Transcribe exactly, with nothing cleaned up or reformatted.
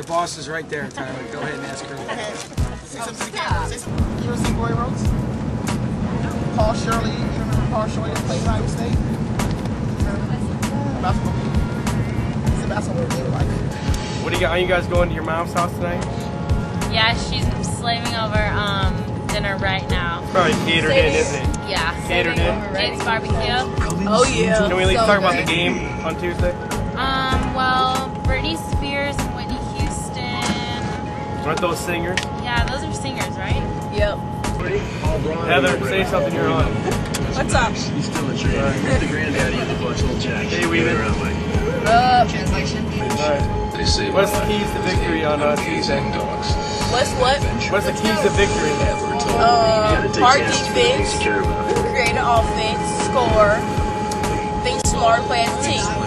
boss is right there, Tyler. Go ahead and ask her. Okay. Say something to the camera. Say something. You ever seen Boy Rose? Paul Shirley. You remember Paul Shirley that played Iowa State? Basketball. He's a basketball player, like. What do you got? Are you guys going to your mom's house tonight? Yeah, she's slaving over um dinner right now. It's probably catered in, isn't it? Yeah. Catered in. Jake's barbecue. Oh yeah. Can we at least so talk about good. the game on Tuesday? Um, well, Britney Spears and Whitney Houston. Aren't those singers? Yeah, those are singers, right? Yep. Heather, say something, you're on. What's up? He's still a tree. Right. The granddaddy of the bunch, little Jack. Hey, Weaver. Uh, Translation. Alright. They say What's the keys to victory on uh, Tuesday? what's what? What's the keys to victory? Uh, hard defense, create an offense, score, think smart, play as a team.